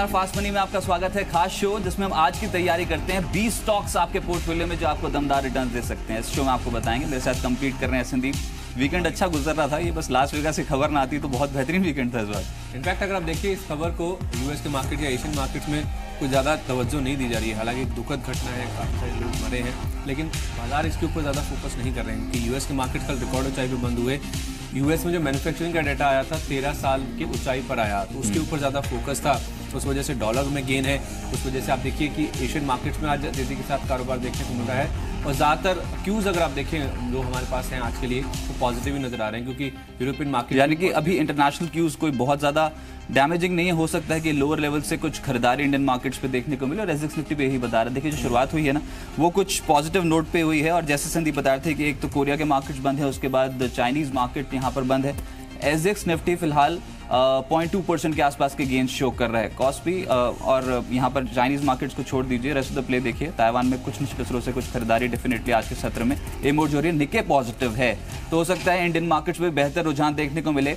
नमस्कार, fast money में आपका स्वागत है। खास शो जिसमें हम आज की तैयारी करते हैं 20 स्टॉक्स आपके पोर्टफोलियो में जो आपको दमदार रिटर्न दे सकते हैं। इस शो में आपको बताएंगे। मेरे साथ कंप्लीट कर रहे हैं संदीप। वीकेंड अच्छा गुजर रहा था, ये बस लास्ट वेगास से खबर ना आती तो बहुत बेहतरीन वीकेंड था इस बार। इनफैक्ट अगर आप देखिए इस खबर को यूएस के मार्केट या एशियन मार्केट्स में कुछ ज़्यादा तवज्जो नहीं दी जा रही है। हालांकि एक दुखद घटना है, काफ़ी सारे लोग मरे हैं, लेकिन बाजार इसके ऊपर ज़्यादा फोकस नहीं कर रहे हैं कि यूएस के मार्केट कल रिकॉर्ड ऊंचाई पे बंद हुए। यूएस में जो मैन्युफैक्चरिंग का डाटा आया था 13 साल की ऊंचाई पर आया, तो उसके ऊपर ज़्यादा फोकस था। उस वजह से डॉलर में गेन है। उस वजह से आप देखिए कि एशियन मार्केट्स में आज तेजी के साथ कारोबार देखने को मिल रहा है। और ज़्यादातर क्यूज़ अगर आप देखें जो हमारे पास हैं आज के लिए, तो पॉजिटिव ही नजर आ रहे हैं, क्योंकि यूरोपियन मार्केट यानी कि अभी इंटरनेशनल क्यूज़ कोई बहुत ज़्यादा डैमेजिंग नहीं है। हो सकता है कि लोअर लेवल से कुछ खरीदारी इंडियन मार्केट्स पे देखने को मिले। और सेंसेक्स निफ्टी पे यही बता रहे, देखिए जो शुरुआत हुई है ना वो कुछ पॉजिटिव नोट पे हुई है। और जैसे संदीप बता रहे थे कि एक तो कोरिया के मार्केट्स बंद है, उसके बाद चाइनीज मार्केट यहाँ पर बंद है। सेंसेक्स निफ्टी फिलहाल 0.2% के आसपास के गेंस शो कर रहा है। कॉस्ट भी और यहाँ पर चाइनीज मार्केट्स को छोड़ दीजिए, रेस्ट ऑफ द प्ले देखिए। ताइवान में कुछ निश्चित रूप से कुछ खरीदारी डेफिनेटली आज के सत्र में इमर्ज हो रही है। निके पॉजिटिव है, तो हो सकता है इंडियन मार्केट्स में बेहतर रुझान देखने को मिले।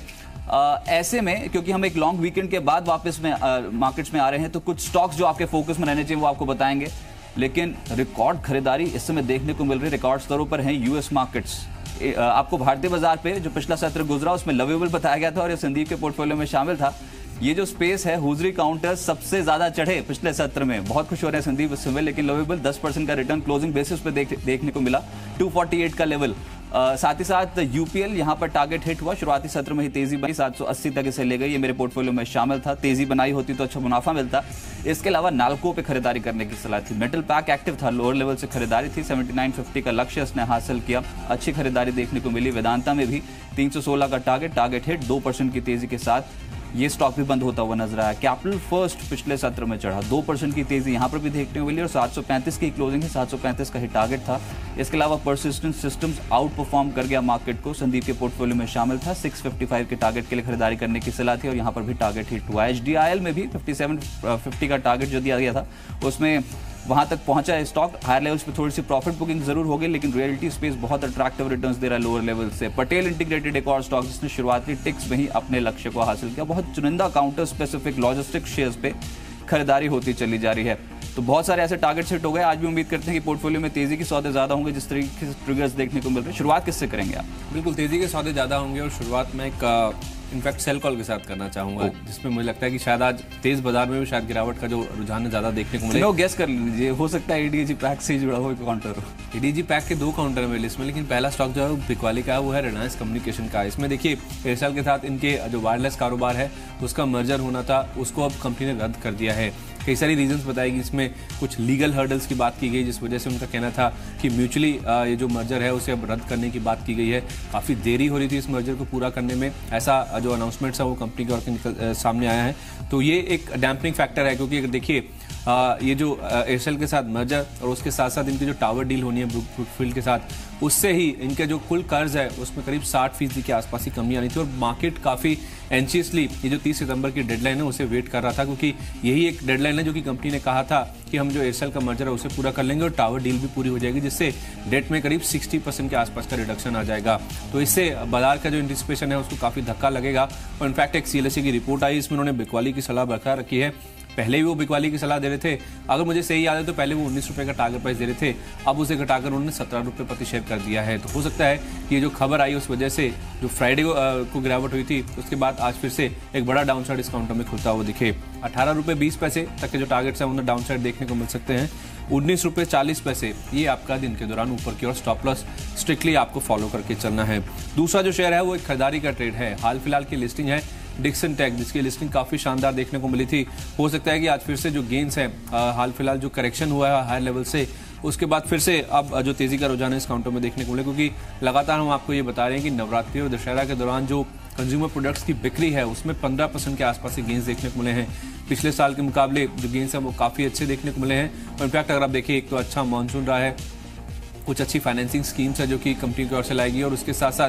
ऐसे में क्योंकि हम एक लॉन्ग वीकेंड के बाद वापस में मार्केट्स में आ रहे हैं, तो कुछ स्टॉक्स जो आपके फोकस में रहने चाहिए वो आपको बताएंगे। लेकिन रिकॉर्ड खरीदारी इस समय देखने को मिल रही, रिकॉर्ड स्तरों पर हैं यूएस मार्केट्स। आपको भारतीय बाजार पे जो पिछला सत्र गुजरा उसमें लवेबल बताया गया था और ये संदीप के पोर्टफोलियो में शामिल था। ये जो स्पेस है, हुजरी काउंटर सबसे ज्यादा चढ़े पिछले सत्र में। बहुत खुश हो रहे हैं संदीप इस समय, लेकिन लवेबल 10% का रिटर्न क्लोजिंग बेसिस पे देखने को मिला। 248 का लेवल। साथ ही साथ यूपीएल यहाँ पर टारगेट हिट हुआ। शुरुआती सत्र में ही तेजी बनी, 780 तक इसे ले गई। ये मेरे पोर्टफोलियो में शामिल था। तेजी बनाई होती तो अच्छा मुनाफा मिलता। इसके अलावा नाल्को पे खरीदारी करने की सलाह थी। मेटल पैक एक्टिव था, लोअर लेवल से खरीदारी थी। 7950 का लक्ष्य इसने हासिल किया, अच्छी खरीदारी देखने को मिली। वेदांता में भी 316 का टारगेट हिट, 2% की तेजी के साथ ये स्टॉक भी बंद होता हुआ नजर आया। कैपिटल फर्स्ट पिछले सत्र में चढ़ा, 2% की तेजी यहाँ पर भी देखने को मिली और 735 की क्लोजिंग है। 735 का ही टारगेट था। इसके अलावा परसिस्टेंट सिस्टम्स आउट परफॉर्म कर गया मार्केट को। संदीप के पोर्टफोलियो में शामिल था। 655 के टारगेट के लिए खरीदारी करने की सलाह थी और यहाँ पर भी टारगेट हिट हुआ। HDIL में भी 5750 का टारगेट जो दिया गया था उसमें वहां तक पहुंचा है स्टॉक। हायर लेवल्स पे थोड़ी सी प्रॉफिट बुकिंग जरूर हो गई, लेकिन रियलिटी स्पेस बहुत अट्रैक्टिव रिटर्न्स दे रहा है लोअर लेवल से। पटेल इंटीग्रेटेड एक और स्टॉक जिसने शुरुआती टिक्स में ही अपने लक्ष्य को हासिल किया। बहुत चुनिंदा काउंटर स्पेसिफिक लॉजिस्टिक शेयर्स पे खरीदारी होती चली जा रही है। तो बहुत सारे ऐसे टारगेट सेट हो गए। आज भी उम्मीद करते हैं कि पोर्टफोलियो में तेजी के सौदे ज्यादा होंगे जिस तरीके से ट्रिगर्स देखने को मिल रहे हैं। शुरुआत किससे करेंगे आप? बिल्कुल तेजी के सौदे ज़्यादा होंगे और शुरुआत में एक इनफैक्ट सेल कॉल के साथ करना चाहूंगा, जिसमें मुझे लगता है कि शायद आज तेज बाजार में भी शायद गिरावट का जो रुझान है ज़्यादा देखने को मिले। गेस कर लीजिए, हो सकता है एडीजी पैक से जुड़ा हुआ काउंटर हो। एडीजी पैक के 2 काउंटर है मेरी लिस्ट में, लेकिन पहला स्टॉक जो है वो बिकवाली का है, वो है रिलायंस कम्युनिकेशन का। इसमें देखिए एयरसेल के साथ इनके जो वायरलेस कारोबार है उसका मर्जर होना था, उसको अब कंपनी ने रद्द कर दिया है। कई सारी रीजंस बताएगी, इसमें कुछ लीगल हर्डल्स की बात की गई जिस वजह से उनका कहना था कि म्यूचुअली ये जो मर्जर है उसे अब रद्द करने की बात की गई है। काफ़ी देरी हो रही थी इस मर्जर को पूरा करने में, ऐसा जो अनाउंसमेंट्स है वो कंपनी के और सामने आया है। तो ये एक डैम्पनिंग फैक्टर है, क्योंकि अगर देखिए ये जो एयरसेल के साथ मर्जर और उसके साथ साथ इनकी जो टावर डील होनी है ब्रुकफील्ड के साथ, उससे ही इनके जो कुल कर्ज है उसमें करीब 60% के आसपास ही कमी आनी थी। और मार्केट काफ़ी एंशियसली ये जो 30 सितंबर की डेडलाइन है उसे वेट कर रहा था, क्योंकि यही एक डेडलाइन है जो कि कंपनी ने कहा था कि हम जो एयरसेल का मर्जर है उसे पूरा कर लेंगे और टावर डील भी पूरी हो जाएगी, जिससे डेट में करीब 60% के आसपास का रिडक्शन आ जाएगा। तो इससे बाजार का जो एंटिसिपेशन है उसको काफ़ी धक्का लगेगा। और इनफैक्ट एक CLSA की रिपोर्ट आई, इसमें उन्होंने बिकवाली की सलाह बरकरार रखी है। पहले भी वो बिकवाली की सलाह दे रहे थे, अगर मुझे सही याद है तो पहले वो 19 रुपये का टारगेट प्राइस दे रहे थे, अब उसे घटाकर उन्होंने 17 रुपये प्रति शेयर कर दिया है। तो हो सकता है कि ये जो खबर आई उस वजह से जो फ्राइडे को गिरावट हुई थी उसके बाद आज फिर से एक बड़ा डाउन साइड इस काउंटर में खुलता हुआ दिखे। 18 रुपये 20 पैसे तक के जो टारगेट्स हैं उन्हें डाउन साइड देखने को मिल सकते हैं। 19 रुपये 40 पैसे ये आपका दिन के दौरान ऊपर की ओर स्टॉप लॉस स्ट्रिक्टली आपको फॉलो करके चलना है। दूसरा जो शेयर है वो एक खरीदारी का ट्रेड है। हाल फिलहाल की लिस्टिंग है डिक्सन टेक, जिसकी लिस्टिंग काफ़ी शानदार देखने को मिली थी। हो सकता है कि आज फिर से जो गेंस हैं, हाल फिलहाल जो करेक्शन हुआ है हायर लेवल से, उसके बाद फिर से अब जो तेज़ी का रुझान है इस काउंटर में देखने को मिले, क्योंकि लगातार हम आपको ये बता रहे हैं कि नवरात्रि और दशहरा के दौरान जो कंज्यूमर प्रोडक्ट्स की बिक्री है उसमें 15% के आसपास से गेंस देखने को मिले हैं। पिछले साल के मुकाबले जो गेंस हैं वो काफ़ी अच्छे देखने को मिले हैं। और इनफैक्ट अगर आप देखिए, एक तो अच्छा मानसून रहा है, कुछ अच्छी फाइनेंसिंग स्कीम्स है जो कि कंपनी की ओर से लाएगी, और उसके साथ साथ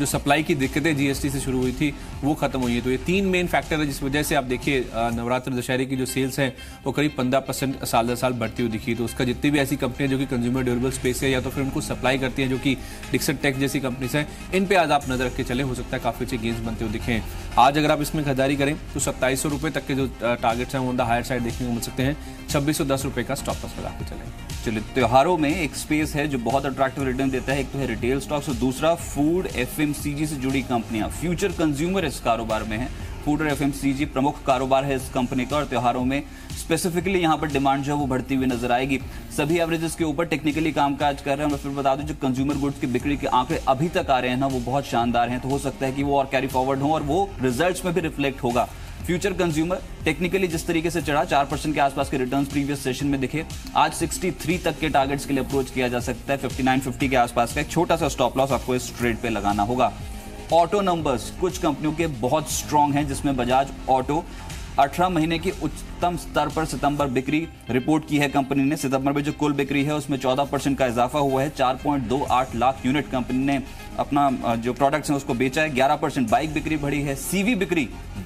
जो सप्लाई की दिक्कतें जीएसटी से शुरू हुई थी वो खत्म हुई है। तो ये 3 मेन फैक्टर है जिस वजह से आप देखिए नवरात्र दशहरे की जो सेल्स हैं वो करीब 15% साल दर साल बढ़ती हुई दिखी। तो उसका जितनी भी ऐसी कंपनियां जो कि कंज्यूमर ड्यूरेबल स्पेस है या तो फिर उनको सप्लाई करती हैं जो कि डिक्सन टेक जैसी कंपनीज हैं, इन पे आज आप नजर रख के चले, हो सकता है काफी अच्छे गेंस बनते हुए दिखें। आज अगर आप इसमें खरीदारी करें तो 2700 रुपए तक के जो टारगेट्स हैं वो ऑन द हायर साइड देखने को मिल सकते हैं। 2610 रुपए का स्टॉप लॉस लगा के चलें। चलिए, त्योहारों में एक स्पेस है जो बहुत अट्रैक्टिव रिटर्न देता है। एक तो है रिटेल स्टॉक्स और दूसरा फूड एफएमसीजी से जुड़ी कंपनियां। फ्यूचर कंज्यूमर इस कारोबार में है। फूड और एफएमसीजी प्रमुख कारोबार है इस कंपनी का और त्योहारों में स्पेसिफिकली यहां पर डिमांड जो है वो बढ़ती हुई नजर आएगी। सभी एवरेजेस के ऊपर टेक्निकली कामकाज कर रहे हैं। मैं फिर बता दूं, जो कंज्यूमर गुड्स की बिक्री के आंकड़े अभी तक आ रहे हैं ना, वो बहुत शानदार हैं। तो हो सकता है कि वो और कैरी फॉरवर्ड हो और वो रिजल्ट्स में भी रिफ्लेक्ट होगा। फ्यूचर कंज्यूमर टेक्निकली जिस तरीके से चढ़ा, 4% के आसपास के रिटर्न्स प्रीवियस सेशन में दिखे। आज 63 तक के टारगेट्स के लिए अप्रोच किया जा सकता है। 5950 के आसपास का एक छोटा सा स्टॉप लॉस आपको इस ट्रेड पे लगाना होगा। ऑटो नंबर्स कुछ कंपनियों के बहुत स्ट्रांग हैं, जिसमें बजाज ऑटो 18 महीने की उच्चतम स्तर पर सितंबर बिक्री रिपोर्ट की है कंपनी ने। सितंबर में जो कुल बिक्री है उसमें 14% का इजाफा हुआ है। 4.28 लाख यूनिट कंपनी ने अपना जो प्रोडक्ट्स हैं उसको बेचा है। 11% बाइक बिक्री बढ़ी है। सीवी बिक्री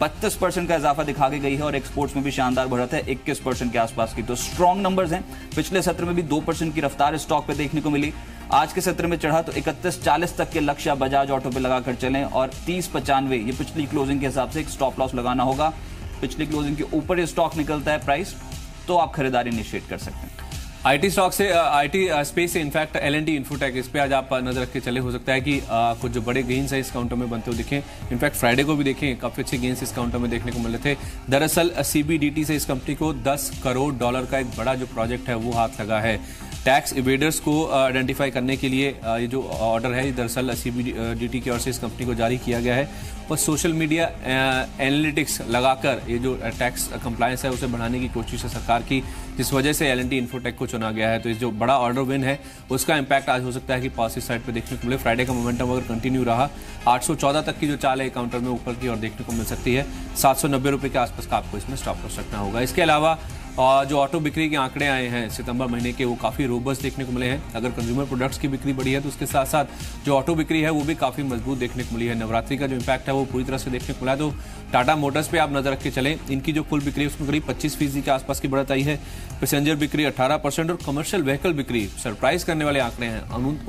32% का इजाफा दिखा के गई है और एक्सपोर्ट्स में भी शानदार बढ़त है 21% के आसपास की। तो स्ट्रॉन्ग नंबर्स हैं। पिछले सत्र में भी 2% की रफ्तार स्टॉक पे देखने को मिली। आज के सत्र में चढ़ा तो 3140 तक के लक्ष्य बजाज ऑटो पे लगाकर चलें और 3095 ये पिछली क्लोजिंग के हिसाब से एक स्टॉप लॉस लगाना होगा। पिछली क्लोजिंग के ऊपर ये स्टॉक निकलता है प्राइस तो आप खरीदारी इनिशिएट कर सकते हैं। आईटी स्टॉक से आईटी स्पेस से इनफैक्ट एल&टी इन्फोटेक, इस पे आज आप नजर रख के चले। हो सकता है कि कुछ जो बड़े गेन्स है इस काउंटर में बनते हुए दिखें। इनफैक्ट फ्राइडे को भी देखें काफी अच्छे गेन्स इस काउंटर में देखने को मिले थे। दरअसल सीबीडीटी से इस कंपनी को $10 करोड़ का एक बड़ा जो प्रोजेक्ट है वो हाथ लगा है। टैक्स इवेडर्स को आइडेंटिफाई करने के लिए ये जो ऑर्डर है दरअसल सीबीडीटी की ओर से इस कंपनी को जारी किया गया है और सोशल मीडिया एनालिटिक्स लगाकर ये जो टैक्स कंप्लायंस है उसे बढ़ाने की कोशिश है सरकार की, जिस वजह से एल&टी इन्फोटेक को चुना गया है। तो इस जो बड़ा ऑर्डर विन है उसका इंपैक्ट आज हो सकता है कि पॉजिटिव साइड पे देखने को मिले। फ्राइडे का मोमेंटम अगर कंटिन्यू रहा 814 तक की जो चाल है काउंटर में ऊपर की ओर देखने को मिल सकती है। 790 रुपए के आसपास का आपको इसमें स्टॉप लॉस रखना होगा। इसके अलावा जो ऑटो बिक्री के आंकड़े आए हैं सितंबर महीने के वो काफी रोबस्ट देखने को मिले हैं। अगर कंज्यूमर प्रोडक्ट्स की बिक्री बढ़ी है तो उसके साथ साथ जो ऑटो बिक्री है वो भी काफी मजबूत देखने को मिली है। नवरात्रि का जो इंपैक्ट है वो पूरी तरह से देखने को मिला है। तो टाटा मोटर्स पे आप नजर रख के चलें, इनकी जो कुल बिक्री है उसमें करीब 25% के आसपास की बढ़त आई है। पैसेंजर बिक्री 18% और कमर्शियल व्हीकल बिक्री सरप्राइज करने वाले आंकड़े हैं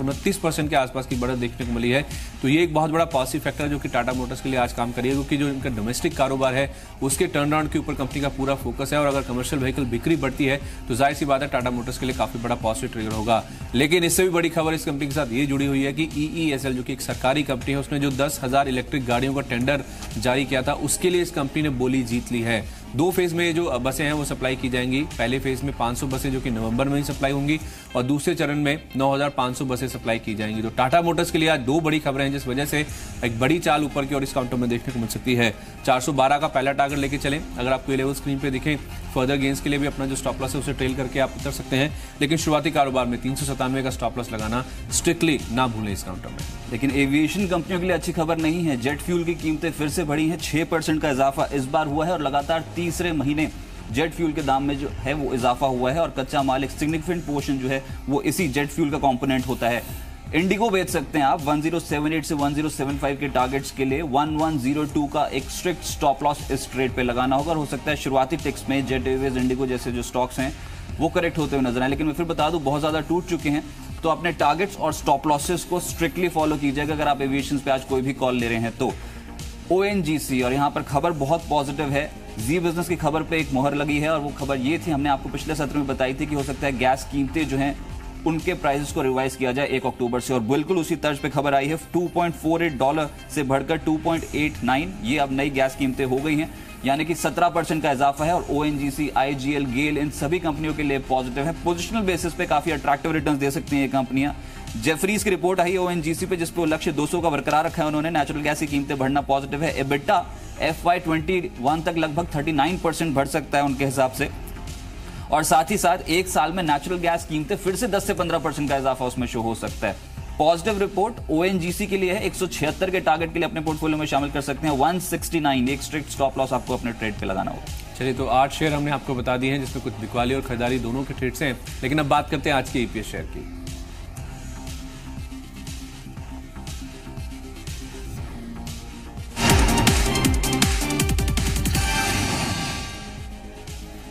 29% के आसपास की बढ़त देखने को मिली है। तो ये एक बहुत बड़ा पॉजिटिव फैक्टर जो कि टाटा मोटर्स के लिए आज काम करिए, क्योंकि जो इनका डोमेस्टिक कारोबार है उसके टर्न अराउंड के ऊपर कंपनी का पूरा फोकस है और अगर कमर्शियल व्हीकल बिक्री बढ़ती है तो जाहिर सी बात है टाटा मोटर्स के लिए काफी बड़ा पॉजिटिव ट्रिगर होगा। लेकिन इससे भी बड़ी खबर इस कंपनी के साथ ये जुड़ी हुई है कि ईईएसएल जो कि एक सरकारी कंपनी है उसने जो 10,000 इलेक्ट्रिक गाड़ियों का टेंडर जारी किया था उसके लिए इस कंपनी ने बोली जीत ली है। 2 फेज में जो बसें हैं वो सप्लाई की जाएंगी। पहले फेज में 500 बसें जो कि नवंबर में ही सप्लाई होंगी और दूसरे चरण में 9,500 बसें सप्लाई की जाएंगी। तो टाटा मोटर्स के लिए आज 2 बड़ी खबरें हैं जिस वजह से एक बड़ी चाल ऊपर की और इस काउंटर में देखने को मिल सकती है। 412 का पहला टारगेट लेके चलें। अगर आपको ये लेवल स्क्रीन पे दिखें, फर्दर गेंस के लिए भी अपना जो स्टॉप लॉस है उसे ट्रेल करके आप उतर सकते हैं। लेकिन शुरुआती कारोबार में 397 का स्टॉप लॉस लगाना स्ट्रिक्टली ना भूलें इस काउंटर में। लेकिन एविएशन कंपनियों के लिए अच्छी खबर नहीं है। जेट फ्यूल की कीमतें फिर से बढ़ी हैं। 6% का इजाफा इस बार हुआ है और लगातार तीसरे महीने जेट फ्यूल के दाम में जो है वो इजाफा हुआ है और कच्चा माल एक सिग्निफिकेंट पोर्शन जो है वो इसी जेट फ्यूल का कंपोनेंट होता है। इंडिगो बेच सकते हैं आप 1078 से 1075 के टारगेट्स के लिए 1102 का एक स्ट्रिक्ट स्टॉप लॉस इस ट्रेड पे लगाना होगा। हो सकता है शुरुआती टिक्स में जेट एयरवेज, इंडिगो जैसे जो स्टॉक्स हैं वो करेक्ट होते हुए नजर आए, लेकिन मैं फिर बता दूं बहुत ज्यादा टूट चुके हैं। तो अपने टारगेट्स और स्टॉप लॉसेस को स्ट्रिक्टली फॉलो कीजिएगा अगर आप एविएशन पे आज कोई भी कॉल ले रहे हैं तो। ओएनजीसी, और यहाँ पर खबर बहुत पॉजिटिव है। जी बिजनेस की खबर पे एक मोहर लगी है और वो खबर ये थी, हमने आपको पिछले सत्र में बताई थी कि हो सकता है गैस कीमतें जो हैं उनके प्राइसेस को रिवाइज किया जाए 1 अक्टूबर से, और बिल्कुल उसी तर्ज पे खबर आई है। $2.48 से बढ़कर 2.89 ये अब नई गैस कीमतें हो गई हैं, यानी कि 17% का इजाफा है। और ओएनजीसी, आईजीएल, गेल इन सभी कंपनियों के लिए पॉजिटिव है। पोजिशनल बेसिस पे काफी अट्रैक्टिव रिटर्न्स दे सकती हैं ये कंपनियां। जेफरीज की रिपोर्ट आई है ओएनजीसी पे जिसपे लक्ष्य 200 का बरकरार रखा है उन्होंने। नेचुरल गैस की कीमतें बढ़ना पॉजिटिव है। एबिटा FY21 तक लगभग 39% बढ़ सकता है उनके हिसाब से, और साथ ही साथ एक साल में नेचुरल गैस कीमतें फिर से 10 से 15% का इजाफा उसमें शो हो सकता है। पॉजिटिव रिपोर्ट ओएनजीसी के लिए है। 176 के टारगेट के लिए अपने पोर्टफोलियो में शामिल कर सकते हैं। 169 एक स्ट्रिक्ट स्टॉप लॉस आपको अपने ट्रेड पे लगाना होगा। चलिए, तो 8 शेयर हमने आपको बता दिए हैं जिसमें कुछ बिकवाली और खरीदारी दोनों के ट्रेड्स हैं। लेकिन अब बात करते हैं आज के ईपीएस शेयर की।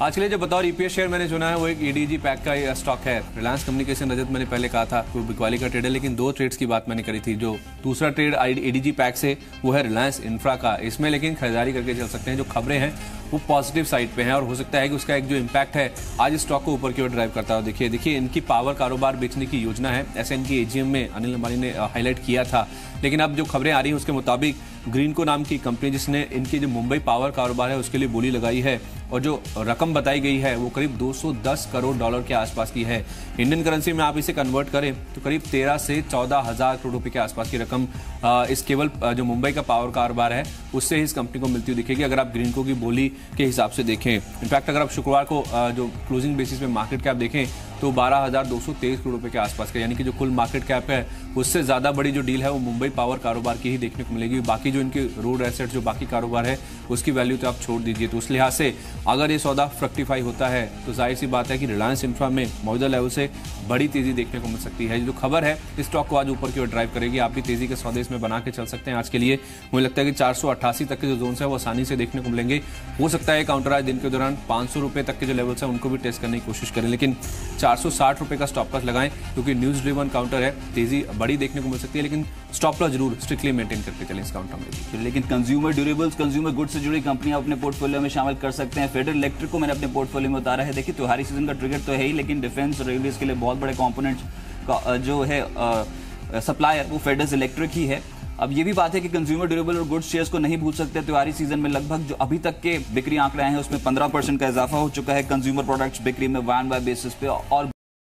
आज के लिए जो बतौर ईपीएस शेयर मैंने चुना है वो एक ईडीजी पैक का स्टॉक है। रिलायंस कम्युनिकेशन, रजत मैंने पहले कहा था वो बिकवाली का ट्रेड है, लेकिन 2 ट्रेड्स की बात मैंने करी थी। जो दूसरा ट्रेड ईडीजी पैक से वो है रिलायंस इंफ्रा का। इसमें लेकिन खरीदारी करके चल सकते हैं। जो खबरें हैं वो पॉजिटिव साइड पे हैं और हो सकता है कि उसका एक जो इम्पैक्ट है आज स्टॉक को ऊपर की ओर ड्राइव करता हो। देखिए इनकी पावर कारोबार बेचने की योजना है, ऐसा इनकी एजीएम में अनिल अंबानी ने हाईलाइट किया था। लेकिन अब जो खबरें आ रही हैं उसके मुताबिक ग्रीनको नाम की कंपनी जिसने इनकी जो मुंबई पावर कारोबार है उसके लिए बोली लगाई है और जो रकम बताई गई है वो करीब 210 करोड़ डॉलर के आसपास की है। इंडियन करेंसी में आप इसे कन्वर्ट करें तो करीब 13 से 14 हज़ार करोड़ रुपए के आसपास की रकम इस केवल जो मुंबई का पावर कारोबार है उससे इस कंपनी को मिलती हुई दिखेगी अगर आप ग्रीनको की बोली के हिसाब से देखें। इनफैक्ट अगर आप शुक्रवार को जो क्लोजिंग बेसिस में मार्केट कैप देखें तो 12,223 करोड़ रुपए के आसपास का, यानी कि जो कुल मार्केट कैप है उससे ज्यादा बड़ी जो डील है वो मुंबई पावर कारोबार की ही देखने को मिलेगी। बाकी जो इनके रोड एसेट जो बाकी कारोबार है उसकी वैल्यू तो आप छोड़ दीजिए। तो उस लिहाज से अगर ये सौदा फ्रक्टिफाई होता है तो जाहिर सी बात है कि रिलायंस इंफ्रा में मौजूदा लेवल से बड़ी तेजी देखने को मिल सकती है। जो खबर है इस स्टॉक को आज ऊपर की ओर ड्राइव करेगी। आप भी तेजी के सौदे इसमें बना के चल सकते हैं। आज के लिए मुझे लगता है कि 488 तक के जो जोन है वो आसानी से देखने को मिलेंगे। हो सकता है काउंटर आज दिन के दौरान 500 रुपए तक के जो लेवल्स है उनको भी टेस्ट करने की कोशिश करें, लेकिन 460 रुपए का स्टॉप लॉस लगाएं क्योंकि न्यूज ड्रिवन काउंटर है, तेजी बड़ी देखने को मिल सकती है, लेकिन स्टॉप लॉस जरूर स्ट्रिक्टली मेंटेन करके चलें इस काउंटर में। लेकिन कंज्यूमर ड्यूरेबल्स, कंज्यूमर गुड्स से जुड़ी कंपनियां अपने पोर्टफोलियो में शामिल कर सकते हैं। फेडरल इलेक्ट्रिक को मैंने अपने पोर्टफोलियो में उतारा है। देखिए त्योहारी सीजन का ट्रिगर तो है ही, लेकिन डिफेंस और रेलवेज के लिए बहुत बड़े कंपोनेंट्स का जो है सप्लायर वो फेडरल इलेक्ट्रिक ही है। अब ये भी बात है कि कंज्यूमर ड्यूरेबल और गुड्स शेयर्स को नहीं भूल सकते। त्योहारी सीजन में लगभग जो अभी तक के बिक्री आंकड़े आए हैं उसमें 15% का इजाफा हो चुका है कंज्यूमर प्रोडक्ट्स बिक्री में वाई बेसिस पे, और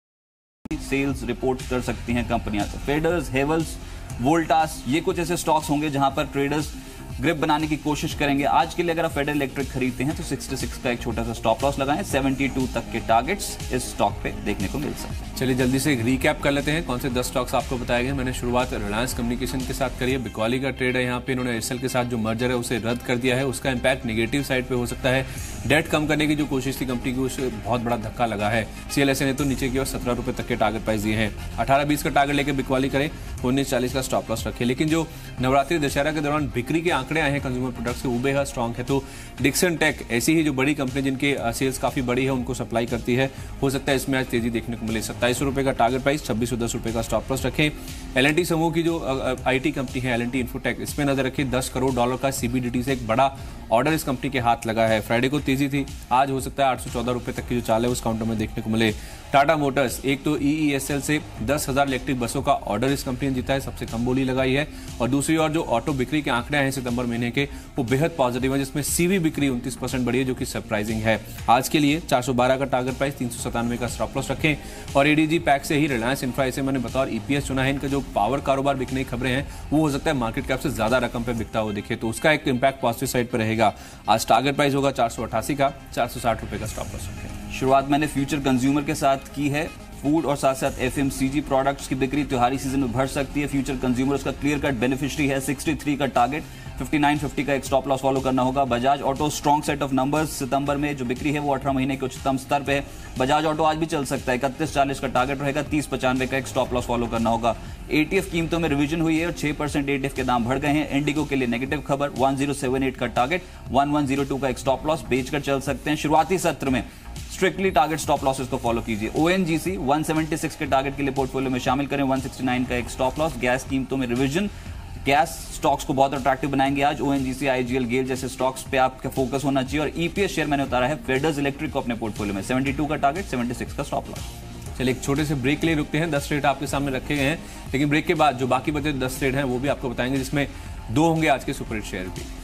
सेल्स रिपोर्ट कर सकती हैं कंपनियां। फेडरल्स, हेवल्स, वोल्टास ये कुछ ऐसे स्टॉक्स होंगे जहां पर ट्रेडर्स ग्रिप बनाने की कोशिश करेंगे। आज के लिए अगर आप फेडरल इलेक्ट्रिक खरीदते हैं तो 66 का एक छोटा सा स्टॉप लॉस लगाएं। 72 तक के टारगेट्स इस स्टॉक पे देखने को मिल सकते हैं। चलिए जल्दी से एक रीकैप कर लेते हैं कौन से 10 स्टॉक्स आपको बताए गए। मैंने शुरुआत रिलायंस कम्युनिकेशन के साथ करी है। बिकवाली का ट्रेड है, यहाँ पे इन्होंने एयरसेल के साथ जो मर्जर है उसे रद्द कर दिया है। उसका इंपैक्ट नेगेटिव साइड पे हो सकता है। डेट कम करने की जो कोशिश थी कंपनी की उसे बहुत बड़ा धक्का लगा है। सीएलएसए ने तो नीचे की ओर 17 रुपए तक के टारगेट प्राइस दिए हैं। 18-20 का टारगेट लेकर बिकवाली करें, 19-40 का स्टॉप लॉस रखे। लेकिन जो नवरात्रि दशहरा के दौरान बिक्री के आंकड़े आए हैं कंज्यूमर प्रोडक्ट्स के वो बेहद स्ट्रॉन्ग है। तो डिक्सन टेक ऐसी ही जो बड़ी कंपनी जिनके सेल्स काफी बड़ी है उनको सप्लाई करती है, हो सकता है इसमें आज तेजी देखने को मिले। 27 रुपए का टारगेट प्राइस, 2610 रुपए का स्टॉप लॉस रखें। एलएनटी समूह की जो आईटी कंपनी है एलएनटी इन्फोटेक, इसमें नजर रखें। 10 करोड़ डॉलर का सीबीडीटी से एक बड़ा ऑर्डर इस कंपनी के हाथ लगा है। फ्राइडे को तेजी थी, आज हो सकता है 814 रुपए तक की जो चाल है उस काउंटर में देखने को मिले। टाटा मोटर्स, एक तो ईईएसएल से 10,000 इलेक्ट्रिक बसों का ऑर्डर इस कंपनी ने जीता है, सबसे कम बोली लगाई है। और दूसरी ओर जो ऑटो बिक्री के आंकड़े हैं सितंबर महीने के वो बेहद पॉजिटिव है, जिसमें सीवी बिक्री 29% बढ़ी है जो कि सरप्राइजिंग है। आज के लिए 412 का टारगेट प्राइस, 397 का स्टॉप लॉस रखें। और एडीजी पैक से ही रिलायंस इंफ्रा, इसे मैंने बतौर ईपीएस चुना है। इनका जो पावर कारोबार बिकने की खबरें हैं वो हो सकता है मार्केट कैप से ज्यादा रकम पे बिकता हो दिखे, तो उसका एक इंपैक्ट पॉजिटिव साइड पर रहेगा। आज टारगेट प्राइस होगा 488 का, 460 रुपए का स्टॉप लॉस रखें। शुरुआत मैंने फ्यूचर कंज्यूमर के साथ की है। फूड और साथ साथ एफएमसीजी प्रोडक्ट्स की बिक्री त्योहारी सीजन में बढ़ सकती है। फ्यूचर कंज्यूमर उसका क्लियर कट बेनिफिशियरी है। 63 का टारगेट, 59.50 का एक स्टॉप लॉस फॉलो करना होगा। Bajaj Auto strong set of numbers, सितंबर में जो बिक्री है वो 18 महीने के उच्चतम स्तर पे है। बजाज ऑटो आज भी चल सकता है। 3140 का टारगेट रहेगा, 3095 का एक स्टॉप लॉस फॉलो करना होगा। एटीएफ कीमतों में रिवीजन हुई है और 6% एटीएफ के दाम बढ़ गए हैं। इंडिगो के लिए नेगेटिव खबर, 1078 का टारगेट, 1102 का एक स्टॉप लॉस बेचकर चल सकते हैं। शुरुआती सत्र में स्ट्रिक्टली टारगेट स्टॉप लॉसेस को फॉलो कीजिए। ओएनजीसी 176 के टारगेट के लिए पोर्टफोलियो में शामिल करें, 169 का एक स्टॉप लॉस। गैस कीमतों में रिवीजन, गैस स्टॉक्स को बहुत अट्रैक्टिव बनाएंगे आज। ओएनजीसी, आईजीएल, गेल जैसे स्टॉक्स पे आपका फोकस होना चाहिए। और ईपीएस शेयर मैंने उतारा है फेडरल इलेक्ट्रिक को अपने पोर्टफोलियो में, 72 का टारगेट, 76 का स्टॉप लॉस। चलिए एक छोटे से ब्रेक के लिए रुकते हैं। 10 ट्रेड आपके सामने रखे गए हैं, लेकिन ब्रेक के बाद जो बाकी बचे 10 ट्रेड हैं वो भी आपको बताएंगे, जिसमें 2 होंगे आज के सुपरहिट शेयर भी।